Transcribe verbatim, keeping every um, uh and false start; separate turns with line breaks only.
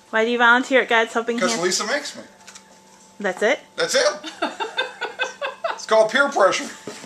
Why do you volunteer at God's Helping Hand?
Because Lisa makes me.
That's it?
That's it. It's called peer pressure.